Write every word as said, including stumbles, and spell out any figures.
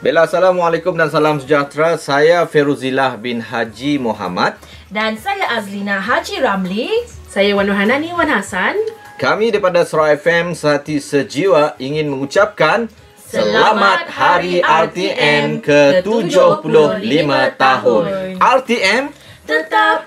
Bella, Assalamualaikum dan salam sejahtera. Saya Feruzilah bin Haji Muhammad. Dan saya Azlina Haji Ramli. Saya Wan Wahanani Wan Hassan. Kami daripada Surah F M Sehati Sejiwa ingin mengucapkan Selamat Hari R T M ke tujuh puluh lima tahun. R T M Tetap